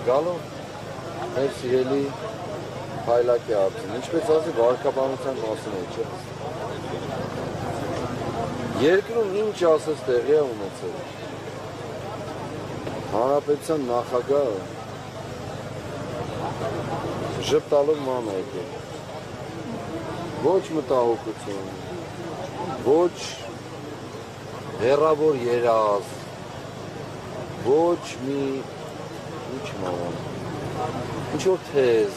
գալու մեր սիրելի հայլակի հարցին, ինչպես ասի վարկաբանության մասին է, չէ։ Երկրում ինչ ասես տեղի է ունեցել։ Հանրապետության նախագահը ժպտալով ման է եկել։ Ոչ մտահոգություն, ոչ հեռավոր երազ, ոչ մի ինչ ման, ինչ-որ թեզ։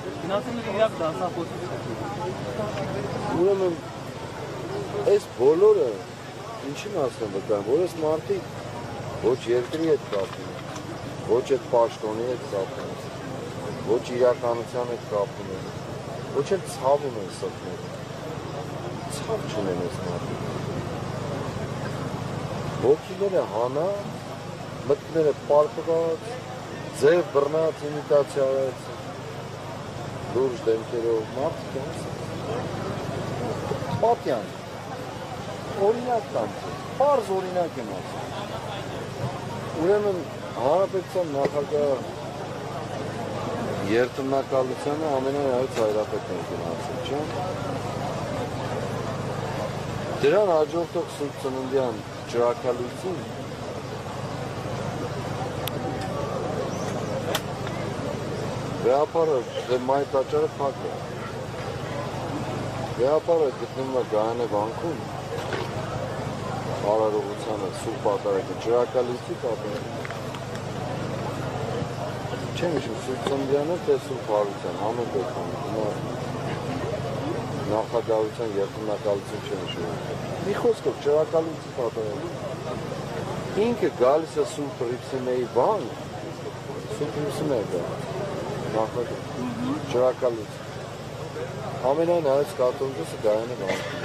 Ուրեմն, այս բոլորը ինչին ասեմ վկայում, որ այս մարդիկ ոչ երկրի հետ կապում են, ոչ այդ պաշտոնի հետ կապում են, ոչ իրականության հետ կապում են, ոչ էլ ցավում են սրտում, ցավ չունեն այս մարդիկ։ Ոգիները հանա, մտքները պարպված, ձև բռնած իմիտացիա արած, լուրջ դեմքերով մարդիկ են, պատյան, օրինակ կանցել, պարզ օրինակ եմ ասում։ Ուրեմն հանրապետության նախագահ երթմնակալությանը ամենայից հայրապետն է գնացել, չէ՞։ Դրան հաջորդող Սուրբ Ծննդյան ջրաքալույցին վեհապարը մայր տաճարը փակ է։ Վեհապարը գտնվում է Գայանե վանքում, արարողությանը Սուրբ Պատարագի ջրաքալույցի պատերին։ Չեմ հիշում Սուրբ Ծննդյանը, թե Սուրբ Հարության, ամեն դեպքում նախագահության երթմնակալություն չեմ հիշում։ Մի խոսքով ջրաքալույցի պատերին։ Ինքը գալիս է Սուրբ Հռիփսիմեի բան, Սուրբ Հռիփսիմեը դա նախագահ ջրաքալույց։ Ամենայն հայոց կաթոլիկոսը Գայանե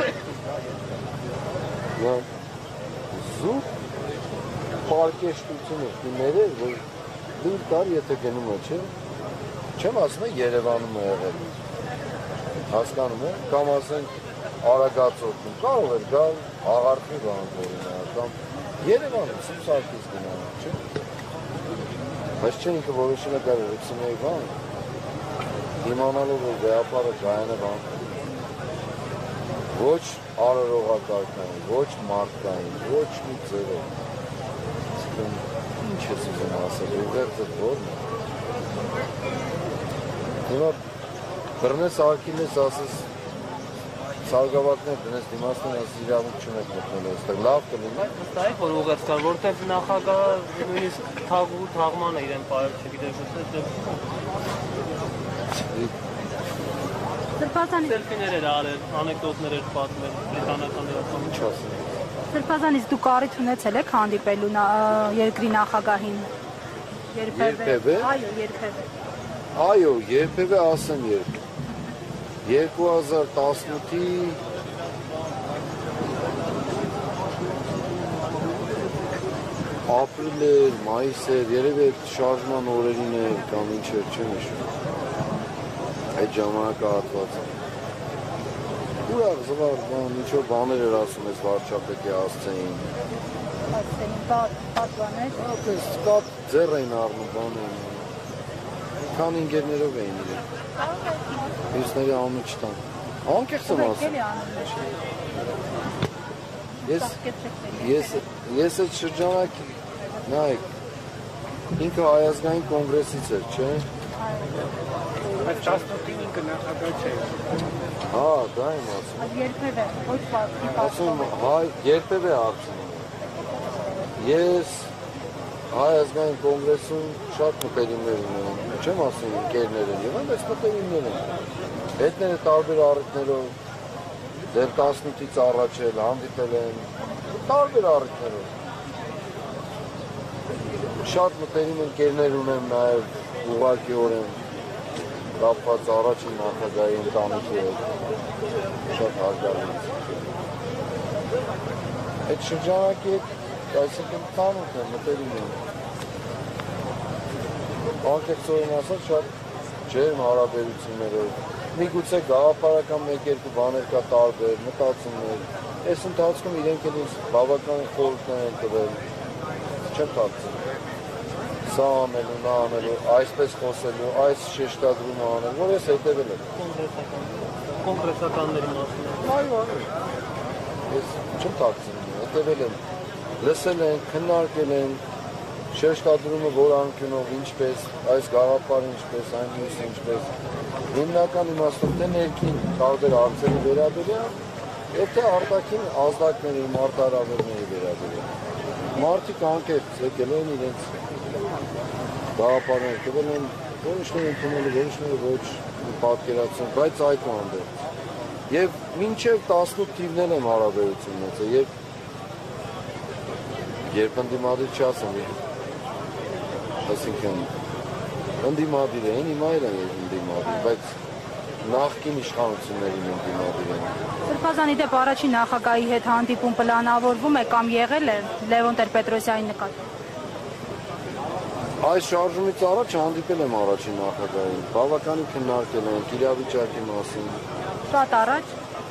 վանքում։ Զուտ պարկեշտությունը կիներ որ դուր կար, եթե գնում է, չէ, չեմ ասում է Երևանում է եղել, հասկանում է, կամ ասենք Արագածոտնում, կարող էր գալ աղարդի վանքորինը, կամ Երևանում Սուրբ Սարգիս գնալ, չէ, բայց չէ ինքը որոշել է գալ Հռիփսիմեի վան, իմանալով որ վեհապարը Գայանե վանքում, ոչ արարողակարգային, ոչ մարդկային, ոչ մի ձևով։ Ինչ ես ուզում ասել, ուղերձը որն է։ Հիմա բռնես արկինես ասես սարգավակներ դնես դիմացնեն ասես իրավունք չունեք մտնել այստեղ, լավ կլինի։ Այստեղ որ ուղերձ կար, որտեղ նախագահը նույնիսկ թաղմանը իրեն պարել չգիտեմ, Սելֆիներ էր արել, անեկդոտներ էր պատմել, բրիտանական երազում, ինչ ասել։ Սրբազանից դուք առիթ ունեցել եք հանդիպելու երկրի նախագահին։ Երբևէ։ Այո, երբևէ։ Այո, երբևէ ասեմ երբ։ 2018-ի ապրիլ էր, մայիս էր, երևի այդ շարժման օրերին էր կամ ինչ էր, չեմ հիշում։ Այդ ժամանակահատվածը։ Ուրախ զվար բան, ինչ-որ բաներ էր ասում ես վարչապետի հասցեին։ Հասցեին, պատվաներ։ Ապես կապ ձեռ էին առնում բաներ։ Քան ինգերներով էին իրեն։ Հյուսների անունը չտան։ Անկեղծ եմ ասում։ Ես այդ շրջանակի, նայեք, ինքը հայազգային կոնգրեսից էր, չէ՞։ Բայց 18-ին ինքը նախագահ չէ։ Հա, դա եմ ասում։ Երբևէ, ոչ պատվի ասում, երբևէ հարցնում։ Ես Հայ ազգային կոնգրեսում շատ մտերիմներ ունեմ, չեմ ասում ընկերներ են եղան, բայց մտերիմներ են։ Հետները տարբեր առիթներով, դեռ 18-ից առաջ էլ հանդիպել են, տարբեր առիթներով։ Շատ մտերիմ ընկերներ ունեմ նաև ուղղակիորեն կապված առաջին նախագահի ընտանիքի հետ, շատ հարգալից։ Այդ շրջանակի հետ այսինքն ծանոթ եմ, մտերիմ եմ։ Անկեղծորեն ասած շատ ջերմ հարաբերություններով։ Միգուցե գաղափարական մեկ-երկու բաներ կա տարբեր, մտածումներ։ Այս ընթացքում իրենք էլ ինձ բավական խորհուրդներ են տվել, չեմ կարծում։ սա անելու, նա անելու, այսպես խոսելու, այս շեշտադրումը անել, որ ես հետևել եմ։ կոնկրետականների մասին։ Այո, ես չեմ տակցնում, հետևել եմ, լսել են, քննարկել են, շեշտադրումը որ անկյունով ինչպես, այս գաղափարը ինչպես, այն մյուսը ինչպես, հիմնական իմաստով թե ներքին տարբեր հարցերի վերաբերյալ, եւ թե արտաքին ազդակների, մարտահրավերների վերաբերյալ։ Մարդիկ անկեղծ եկել են իրենց գաղափարներ, թվում են որոշները ընդունել, որոշները ոչ պատկերացնում, բայց այդ հանդերձ։ Եվ մինչև 18 թիվներ եմ հարաբերություն ունեցել, երբ ընդդիմադիր չասեմ, այսինքն ընդդիմադիր էին, հիմա էլ են ընդդիմադիր, բայց նախկին իշխանություններին ընդդիմադիր են։ Սրբազանի դեպ առաջին նախագահի հետ հանդիպում պլանավորվում է կամ եղել է Լևոն Տեր-Պետրոսյանի նկատմամբ։ Այս շարժումից առաջ հանդիպել եմ առաջին նախագահին, բավականին քննարկել ենք իրավիճակի մասին։ Շատ առաջ։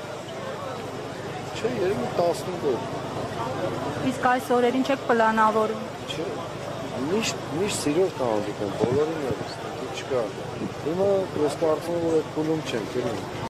Չէ, երևի 15 օր։ Իսկ այս օրերին չեք պլանավորում։ Չէ, միշտ սիրով կհանդիպեմ, բոլորին էլ, չկա։ Հիմա ես կարծում եմ, որ այդ փուլում չեմ,